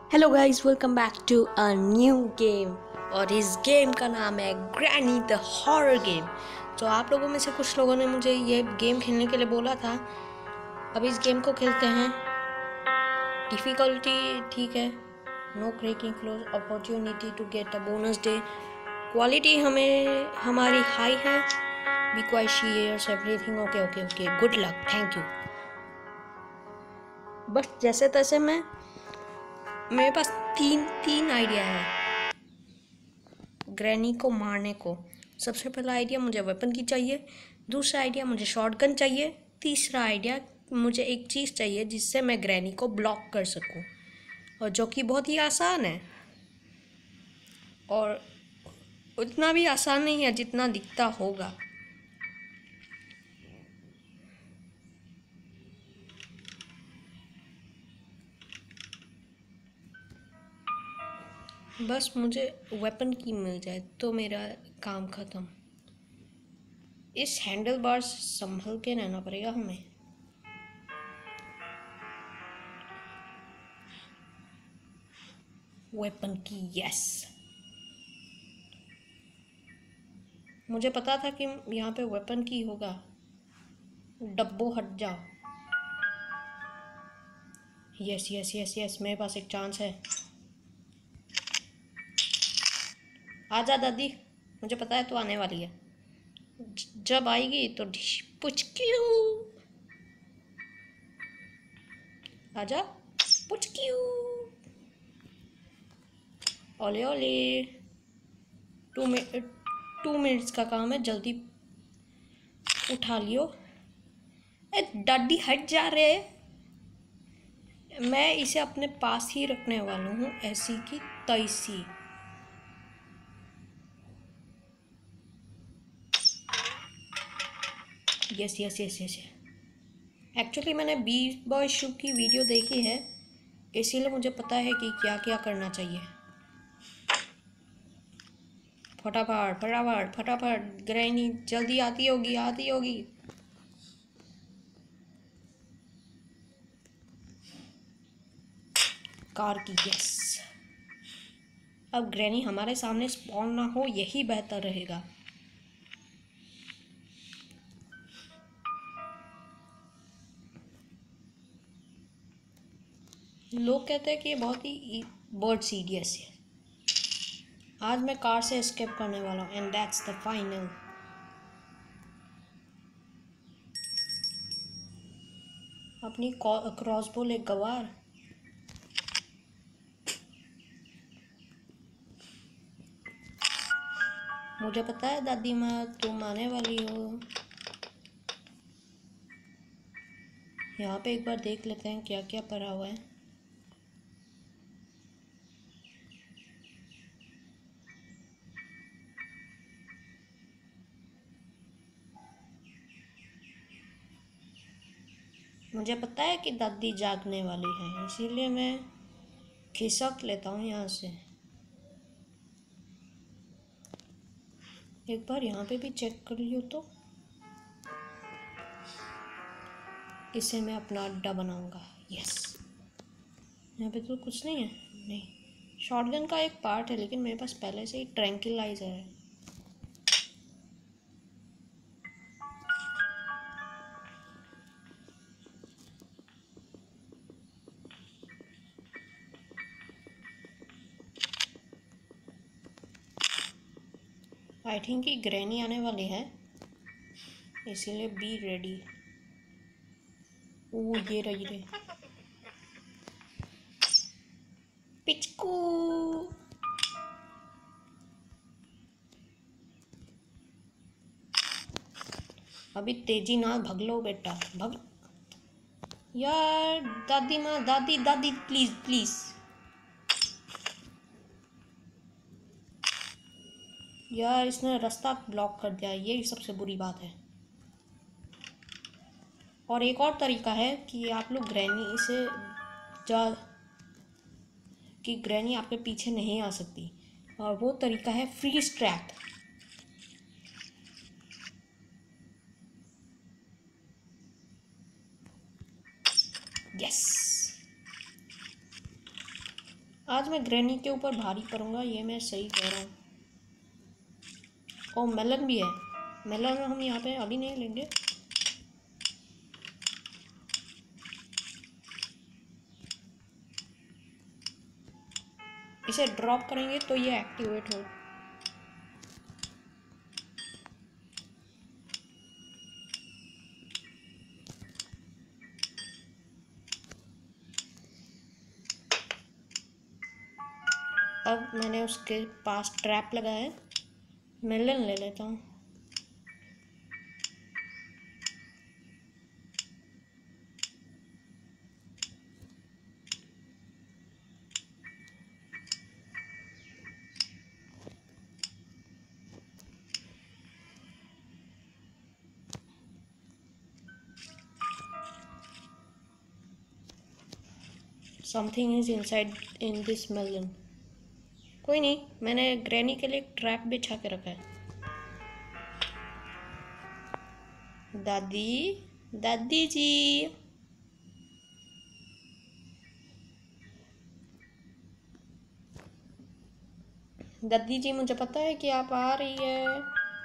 Hello guys, welcome back to a new game. और इस game का नाम है ग्रैनी द हॉरर गेम। तो आप लोगों में से कुछ लोगों ने मुझे ये गेम खेलने के लिए बोला था। अब इस गेम को खेलते हैं। डिफ़िकल्टी ठीक है, no cracking close, opportunity to get a bonus day. Quality हमें हमारी हाई है। Be quite shares everything. Okay okay okay, good luck, thank you. बस जैसे तैसे मेरे पास तीन आइडिया है ग्रैनी को मारने को। सबसे पहला आइडिया, मुझे वेपन की चाहिए। दूसरा आइडिया, मुझे शॉटगन चाहिए। तीसरा आइडिया, मुझे एक चीज़ चाहिए जिससे मैं ग्रैनी को ब्लॉक कर सकूं, और जो कि बहुत ही आसान है। और उतना भी आसान नहीं है जितना दिखता होगा। बस मुझे वेपन की मिल जाए तो मेरा काम ख़त्म। इस हैंडल बार से संभल के रहना पड़ेगा हमें। वेपन की, यस। मुझे पता था कि यहाँ पे वेपन की होगा। डब्बो हट जाओ। यस यस यस यस, मेरे पास एक चांस है। आजा दादी, मुझे पता है तू आने वाली है। जब आएगी तो डिश पुच क्यों। आजा पुच क्यों। ओले ओले। 2 मिनट्स का काम है, जल्दी उठा लियो। ए दादी हट जा रहे। मैं इसे अपने पास ही रखने वाला हूँ, ऐसी की तैसी। Yes yes yes yes. Actually मैंने बी बॉय शू की वीडियो देखी है, इसीलिए मुझे पता है कि क्या क्या करना चाहिए। फटाफट फटाफट फटाफट, ग्रैनी जल्दी आती होगी आती होगी। कार की, यस। अब ग्रैनी हमारे सामने स्पॉन ना हो, यही बेहतर रहेगा। लोग कहते हैं कि ये बहुत ही बर्ड सीरियस है। आज मैं कार से एस्केप करने वाला हूँ, एंड दैट्स द फाइनल। अपनी क्रॉसबो ले गवार। मुझे पता है दादी माँ, तुम आने वाली हो। यहाँ पे एक बार देख लेते हैं क्या क्या पड़ा हुआ है। मुझे पता है कि दादी जागने वाली है, इसीलिए मैं खिसक लेता हूँ यहाँ से। एक बार यहाँ पे भी चेक कर लियो तो। इसे मैं अपना अड्डा बनाऊंगा, यस। यहाँ पे तो कुछ नहीं है। नहीं, शॉटगन का एक पार्ट है, लेकिन मेरे पास पहले से ही ट्रैंक्विलाइजर है। आई थिंक कि ग्रैनी आने वाली है, इसीलिए बी रेडी। ओ ये रही पिचकू। अभी तेजी ना भग लो बेटा, भग। यार दादी माँ, दादी दादी, प्लीज प्लीज। यार इसने रास्ता ब्लॉक कर दिया, ये सबसे बुरी बात है। और एक और तरीका है कि आप लोग ग्रैनी से जा कि ग्रैनी आपके पीछे नहीं आ सकती, और वो तरीका है फ्रीज ट्रैप। यस। आज मैं ग्रैनी के ऊपर भारी पड़ूंगा, ये मैं सही कह रहा हूँ। ओ मेलन भी है, मेलन हम यहाँ पे अभी नहीं लेंगे। इसे ड्रॉप करेंगे तो ये एक्टिवेट हो। अब मैंने उसके पास ट्रैप लगाया है, मेलन ले लेता हूँ। Something is inside in this melon. कोई नहीं, मैंने ग्रैनी के लिए एक ट्रैप बिछा के रखा है। दादी, दादी जी, दादी जी मुझे पता है कि आप आ रही है।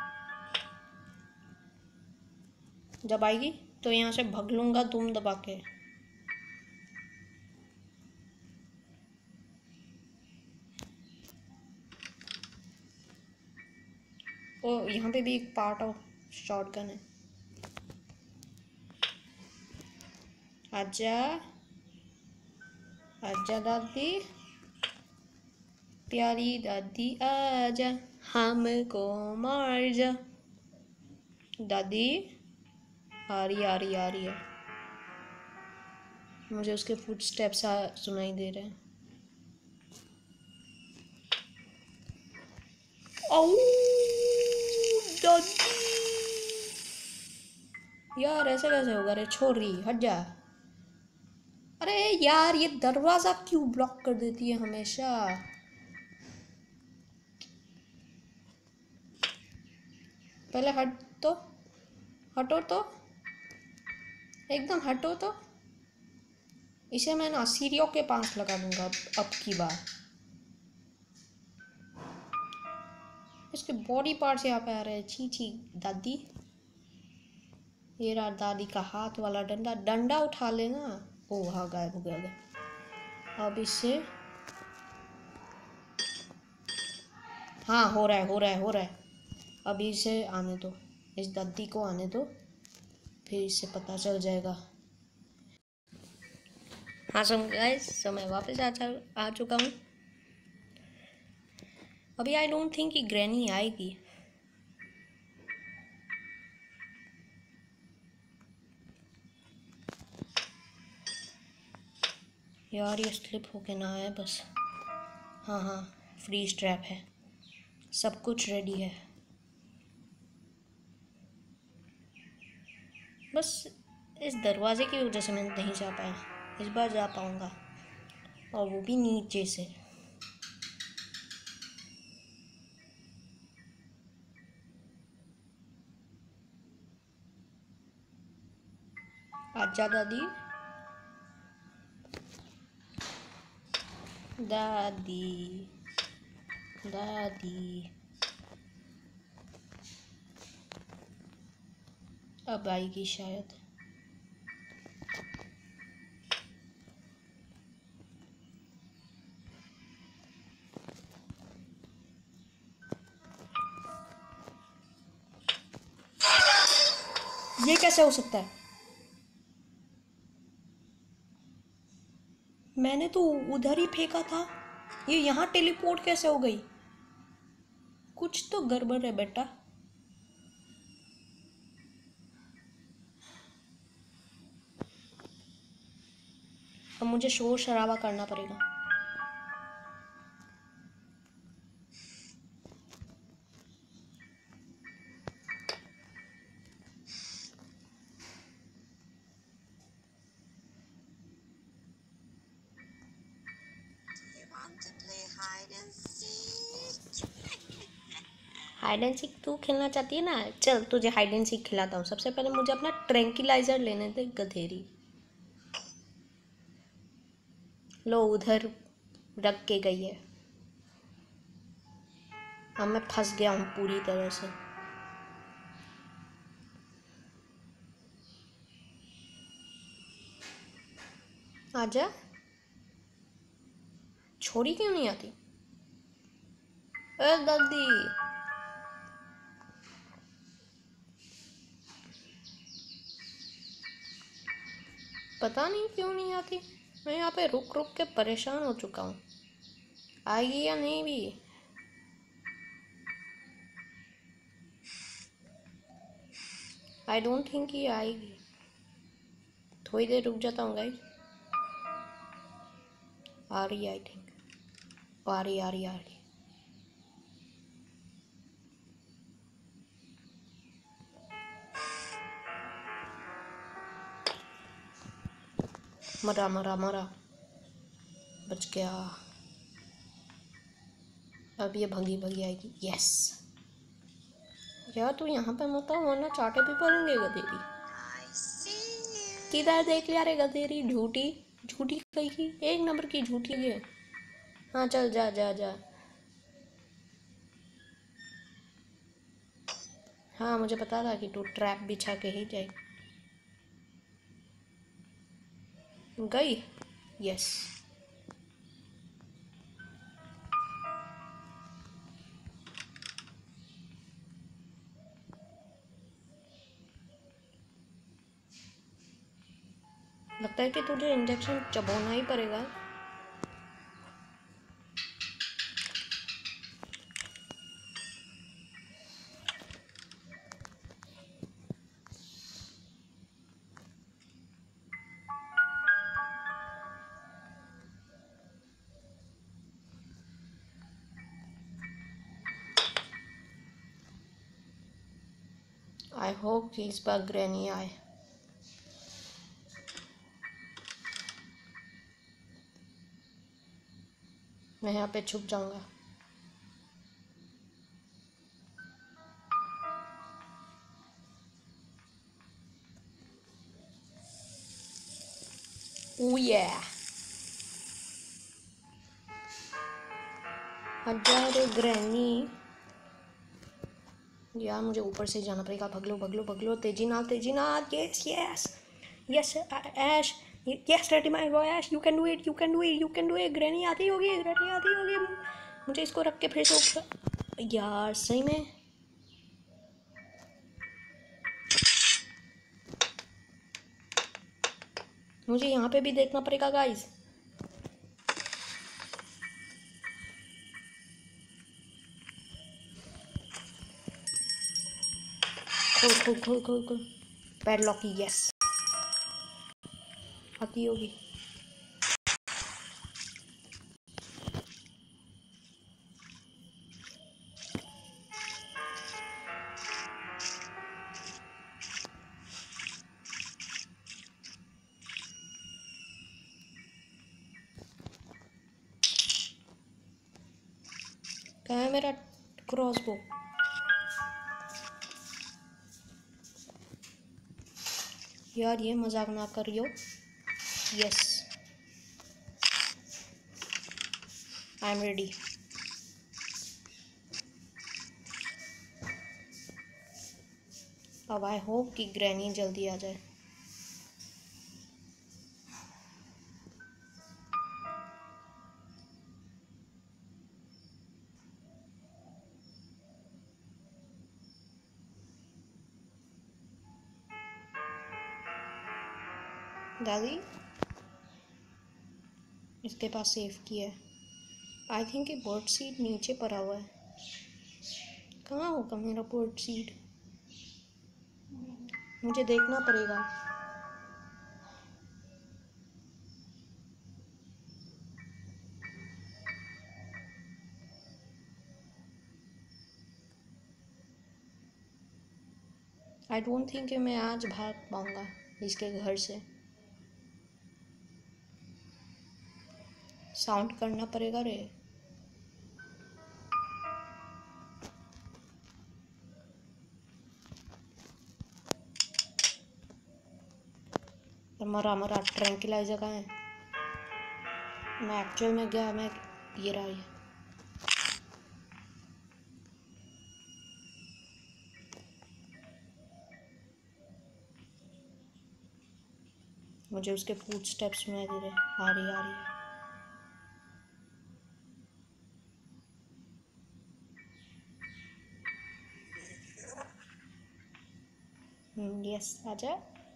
जब आएगी तो यहाँ से भग लूंगा दुम दबा के। ओ यहाँ पे भी एक पार्ट ऑफ शॉटगन है। आजा आजा दादी, प्यारी दादी आजा, हमको मार जा। दादी आ रही आ रही आ रही है। मुझे उसके फुटस्टेप्स सुनाई दे रहे हैं। ओह दादी, यार ऐसे कैसे होगा रे, छोड़ रही, हट जा। अरे यार ये दरवाजा क्यों ब्लॉक कर देती है हमेशा। पहले हट तो, हटो तो, एकदम हटो तो। इसे मैं ना सीरियो के पास लगा दूंगा अब की बार। इसके बॉडी पार्ट्स यहाँ पे आ रहे हैं, छी छी। दादी, ये रहा दादी का हाथ वाला डंडा, डंडा उठा लेना। ओ हाँ, गायब हो गया। अब इससे हाँ, हो रहा है हो रहा है हो रहा है। अब इसे आने दो, इस दादी को आने दो, फिर इससे पता चल जाएगा। हाँ गाइस, सो मैं वापस आ चुका हूँ। अभी आई डोंट थिंक कि ग्रैनी आएगी। यार ये स्लिप होके ना आए बस। हाँ हाँ, फ्रीज ट्रैप है, सब कुछ रेडी है। बस इस दरवाजे की वजह से मैं नहीं जा पाया, इस बार जा पाऊँगा, और वो भी नीचे से। आजा दादी, दादी दादी, अब आएगी शायद। ये कैसे हो सकता है? मैंने तो उधर ही फेंका था, ये यहाँ टेलीपोर्ट कैसे हो गई? कुछ तो गड़बड़ है बेटा। अब मुझे शोर शराबा करना पड़ेगा। हाइड एंड सीक तू खेलना चाहती है ना? चल तुझे हाइड एंड सीक खिलाता हूँ। सबसे पहले मुझे अपना ट्रैंक्विलाइजर लेने दे गधेरी। लो उधर रख के गई है। अब मैं फंस गया हूँ पूरी तरह से। आजा, छोरी क्यों नहीं आती? दादी, पता नहीं क्यों नहीं आती। मैं यहाँ पे रुक रुक के परेशान हो चुका हूँ। आएगी या नहीं भी? आई डोंट थिंक ये आएगी। थोड़ी देर रुक जाता हूँ गाइस। आ रही आई थिंक। आ रही आ रही आ रही। मरा मरा मरा, बच गया। अब ये भगी भगी आएगी। यस यार, तू यहाँ पे मत आओ वरना चाटे भी पड़ेंगे गधेरी। किधर देख लिया रे गधेरी? झूठी झूठी कहीं की, एक नंबर की झूठी है। हाँ चल जा जा जा। हाँ मुझे पता था कि तू ट्रैप बिछा के ही जाए। गई। यस। लगता है कि तुझे इंजेक्शन चबाना ही पड़ेगा। आई होप कि इस बार ग्रैनी आए। मैं यहाँ पे छुप जाऊंगा। ओह ये हजा रे ग्रैनी। यार मुझे ऊपर से जाना पड़ेगा। भगलो भगलो भगलो, तेजी नाल तेजी नाल। Yes yes yes Ash, yes ready my boy Ash, you can do it, you can do it, you can do it. Granny आती होगी, ग्रैनी आती होगी। मुझे इसको रख के फिर से ऊपर। यार सही में मुझे यहाँ पे भी देखना पड़ेगा गाइस। खोल खोल खोल खोल खोल। पैडलॉक की। यस आती होगी। कहाँ है मेरा क्रॉसबो? यार ये मजाक ना करियो। Yes I am ready. अब आई होप कि ग्रैनी जल्दी आ जाए। दादी इसके पास सेफ की है। आई थिंक ये बर्ड सीड नीचे पड़ा हुआ है। कहाँ होगा मेरा बर्ड सीड? मुझे देखना पड़ेगा। आई डोंट थिंक कि मैं आज भाग पाऊंगा इसके घर से। साउंड करना पड़ेगा रे। मरा मरा ट्रैंक्विलाइजर कहाँ है? मैं एक्चुअल में गया, मैं ये रहा ये। मुझे उसके फुट स्टेप्स में आ रही है। यस आजा।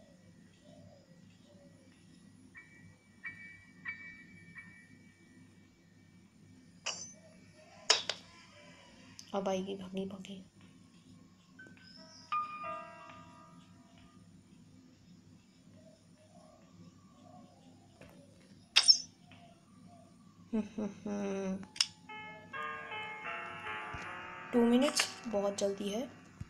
अब आएगी, भागी भागी। हम्म 2 मिनट्स बहुत जल्दी है।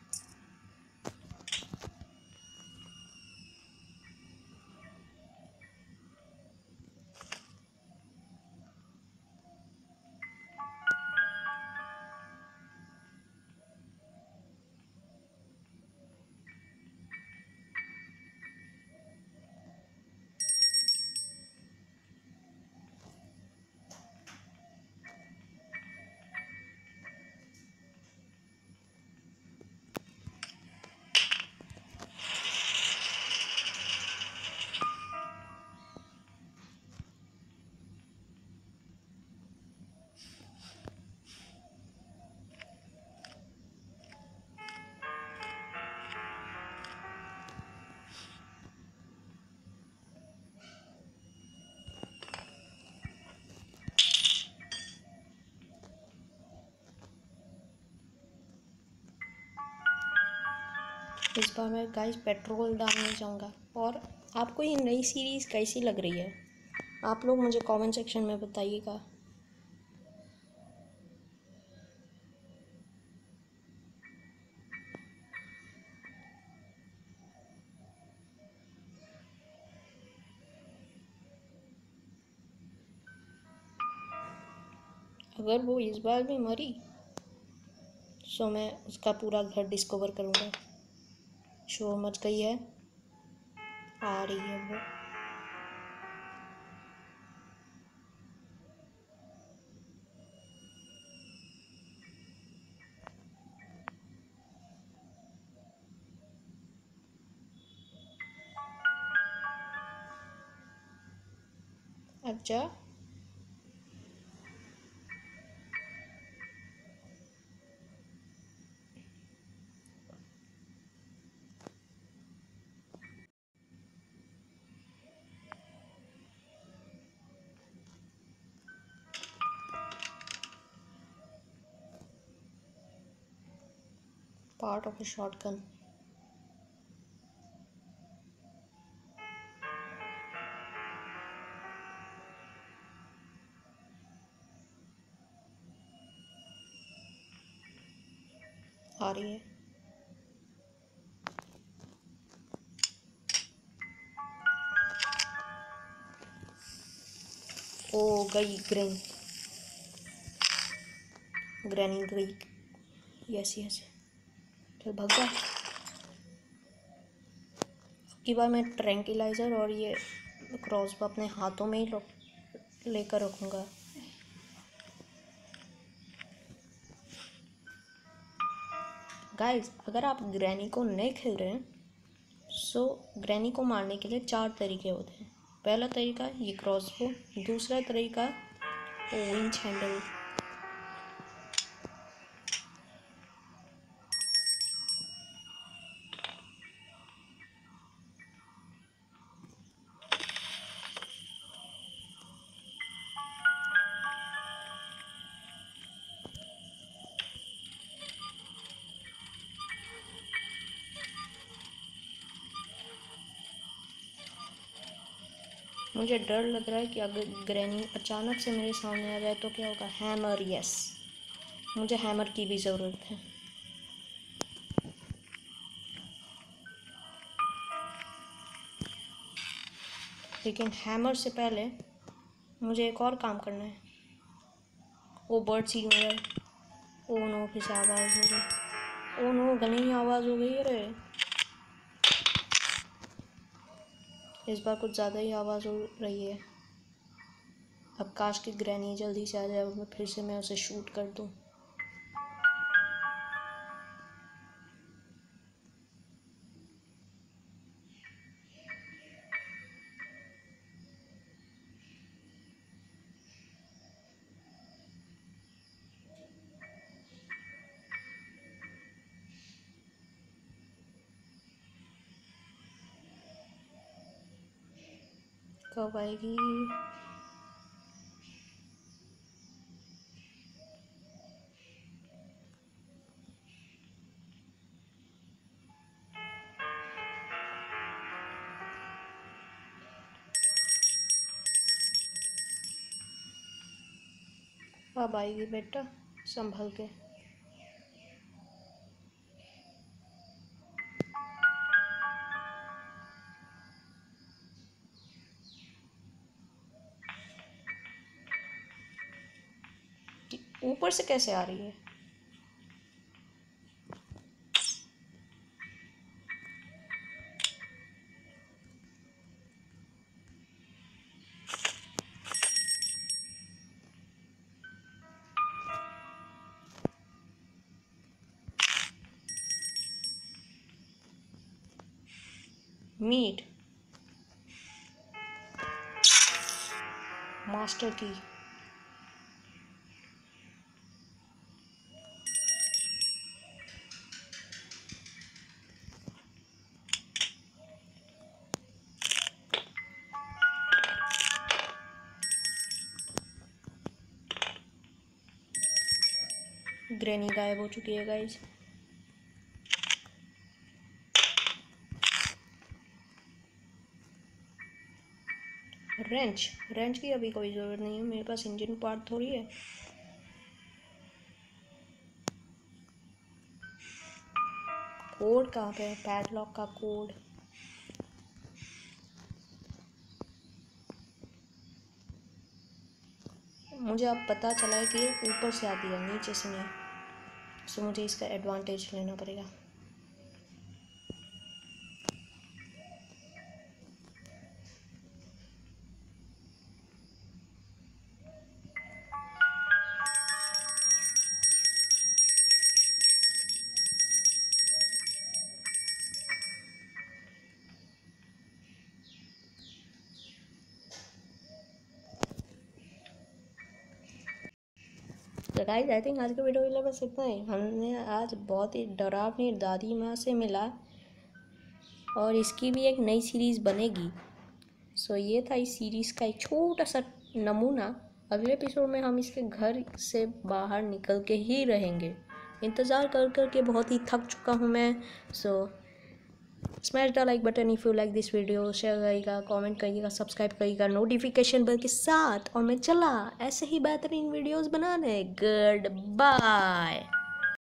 इस बार मैं गाइस पेट्रोल डालने जाऊंगा। और आपको ये नई सीरीज़ कैसी लग रही है, आप लोग मुझे कमेंट सेक्शन में बताइएगा। अगर वो इस बार भी मरी सो मैं उसका पूरा घर डिस्कवर करूँगा। शोर मच गई है, आ रही है वो। अच्छा पार्ट ऑफ ए शॉटगन। आ रही है। ओ गई ग्रैनी गई। यस यस, चल भाग जा। की बार मैं ट्रैंक्विलाइजर और ये क्रॉसबो अपने हाथों में ही लेकर रखूँगा। गाइस अगर आप ग्रैनी को नहीं खेल रहे हैं सो ग्रैनी को मारने के लिए 4 तरीके होते हैं। पहला तरीका ये क्रॉसबो, दूसरा तरीका विंच हैंडल, मुझे डर लग रहा है कि अगर ग्रैनी अचानक से मेरे सामने आ जाए तो क्या होगा। हैमर, यस मुझे हैमर की भी ज़रूरत है। लेकिन हैमर से पहले मुझे एक और काम करना है। वो बर्ड सी हो गया। ओ नो, फिर से आवाज़ हो गई। ओ नो, घनी आवाज़ हो गई। अरे इस बार कुछ ज़्यादा ही आवाज़ हो रही है। अब काश की ग्रैनी जल्दी से आ जाए और फिर से मैं उसे शूट कर दूँ। कब आएगी? अब आएगी बेटा, संभल के। ऊपर से कैसे आ रही है? मीट, मास्टर की। ग्रैनी गायब हो चुकी है गाइस। रेंच की अभी कोई ज़रूरत नहीं है, मेरे पास इंजन पार्ट थोड़ी है। कोड कहाँ पे है? पैडलॉक का कोड। मुझे अब पता चला है कि ऊपर से आती है, नीचे से नहीं। सो मुझे इसका एडवांटेज लेना पड़ेगा। तो गाइस आई थिंक आज के वीडियो के लिए बस इतना ही। हमने आज बहुत ही डरावनी दादी माँ से मिला और इसकी भी एक नई सीरीज़ बनेगी। सो ये था इस सीरीज़ का एक छोटा सा नमूना। अगले एपिसोड में हम इसके घर से बाहर निकल के ही रहेंगे। इंतज़ार कर कर के बहुत ही थक चुका हूँ मैं। So smash the like button if you like this video. Share करिएगा, कमेंट करिएगा, सब्सक्राइब करिएगा नोटिफिकेशन बेल के साथ। और मैं चला ऐसे ही बेहतरीन वीडियोस बनाने। Good bye.